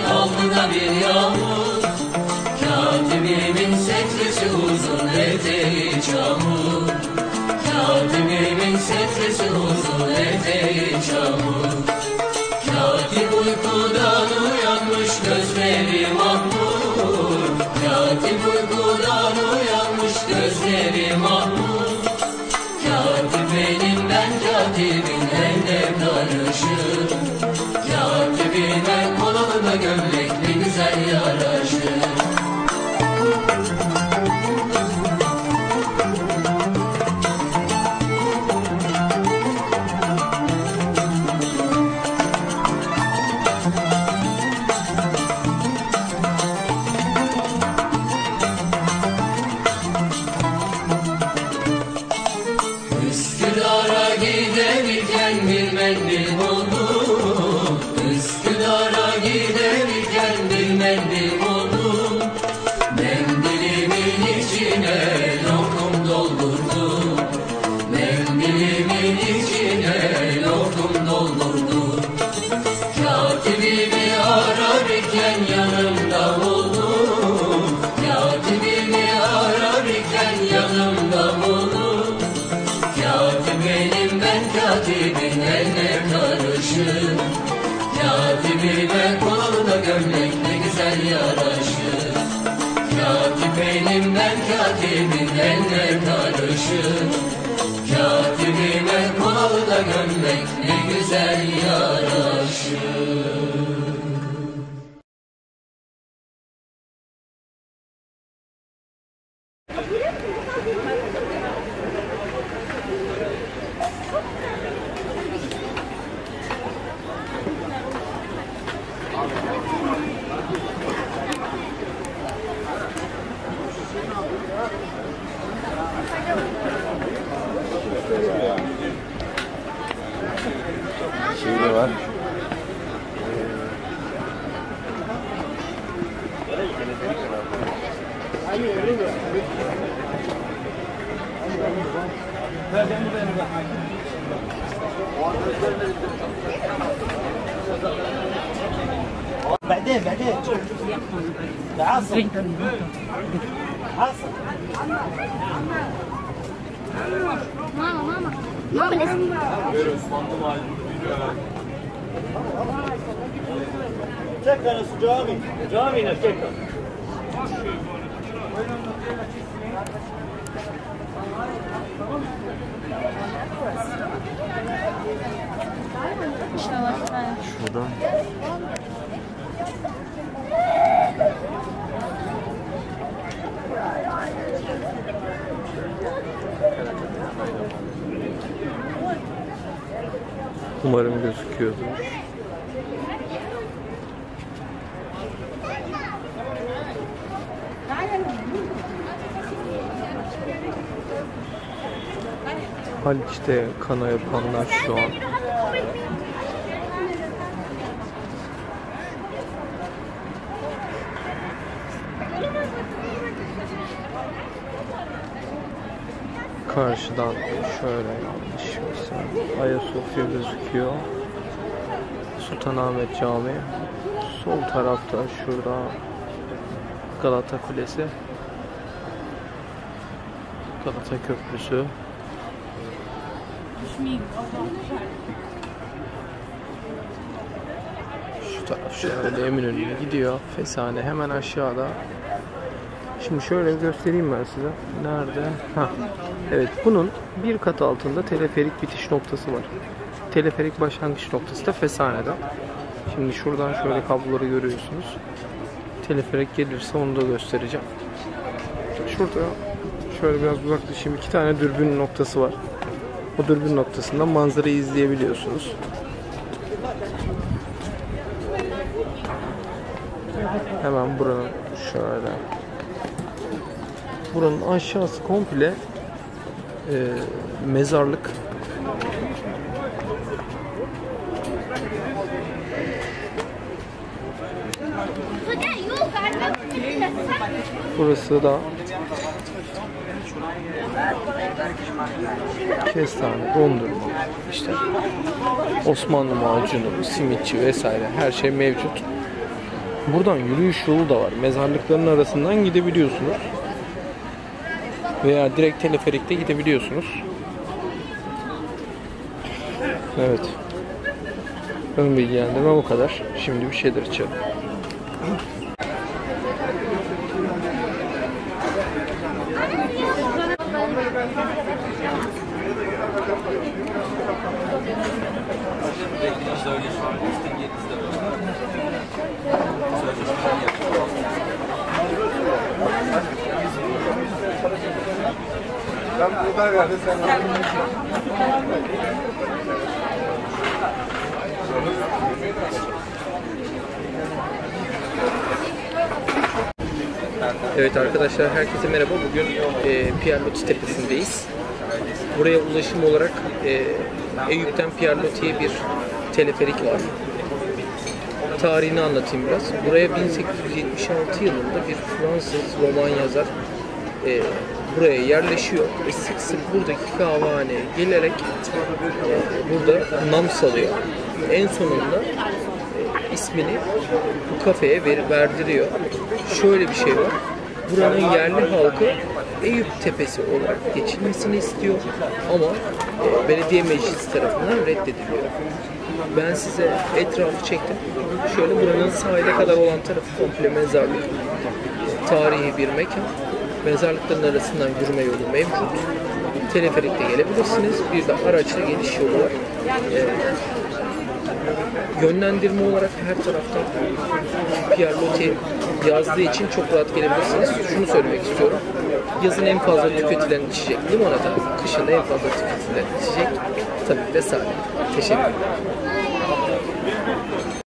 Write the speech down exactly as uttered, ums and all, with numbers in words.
alnına bir yağmur. Katibimin setresi uzun, eteği çamur. Katibimin setresi uzun, eteği çamur. Katip uykudan uyanmış, gözleri mahmur. Katip uykudan uyanmış, gözleri mahmur. Katip benim, ben katibin, eline karışır. Katibime koluna gömlek ne güzel yaraşır. Üsküdar'a giderken bir mendil buldum. Üsküdar'a giderken bir mendil buldum. Mendilimin içine lokum doldurdum. Mendilimin içine lokum doldurdum. Katibimi ararken yanımda buldum. Katibimi ararken yanımda buldum. Katip benim, ben katibin, eline karışır. Katibime koluna gömlek ne güzel yaraşır. Katip benim, ben katibin, eline karışır. Katibime koluna gömlek ne güzel yaraşır. Şimdi var. بعدين بعدين تعصب عصب ماما ماما ماما الاسم شكرا جامي جامي شكرا Şuradan. Umarım gözüküyordur. Haliç'te kana yapanlar şu an. Karşıdan şöyle yanlış mesela Ayasofya gözüküyor. Sultanahmet Camii. Sol tarafta şurada Galata Kulesi. Galata Köprüsü. Şu taraf şöyle Eminönü'ne gidiyor. Fesane hemen aşağıda. Şimdi şöyle göstereyim ben size. Nerede? Ha. Evet, bunun bir kat altında teleferik bitiş noktası var. Teleferik başlangıç noktası da Fesane'de. Şimdi şuradan şöyle kabloları görüyorsunuz. Teleferik gelirse onu da göstereceğim. Şurada şöyle biraz uzaklaşayım. İki tane dürbün noktası var. O dürbün noktasından manzarayı izleyebiliyorsunuz. Hemen buranın şöyle. Buranın aşağısı komple e, mezarlık. Burası da kestane, dondurma, işte Osmanlı macunu, simitçi vesaire her şey mevcut. Buradan yürüyüş yolu da var. Mezarlıkların arasından gidebiliyorsunuz. Veya direkt teleferikte gidebiliyorsunuz. Evet. Ön bilgilendirme bu kadar. Şimdi bir şeyler içelim. Evet arkadaşlar, herkese merhaba. Bugün e, Pierre-Loti Tepesi'ndeyiz. Buraya ulaşım olarak e, Eyüp'ten Pierre-Loti'ye bir teleferik var. Tarihini anlatayım biraz. Buraya bin sekiz yüz yetmiş altı yılında bir Fransız roman yazar e, buraya yerleşiyor ve sık sık buradaki kahvehaneye gelerek e, burada nam salıyor. En sonunda e, ismini bu kafeye ver, verdiriyor. Şöyle bir şey var. Buranın yerli halkı Eyüp Tepesi olarak geçilmesini istiyor ama e, belediye meclisi tarafından reddediliyor. Ben size etrafı çektim. Şöyle buranın sahile kadar olan tarafı komple mezarlık. Tarihi bir mekan. Mezarlıkların arasından yürüme yolu mevcut. Teleferikte gelebilirsiniz. Bir de araçla geliş yolu var. Ee, yönlendirme olarak her taraftan Pierre-Loti yazdığı için çok rahat gelebilirsiniz. Şunu söylemek istiyorum. Yazın en fazla tüketilen içecek limonata, kışın en fazla tüketilen içecek tabii ki de sade. Teşekkür ederim.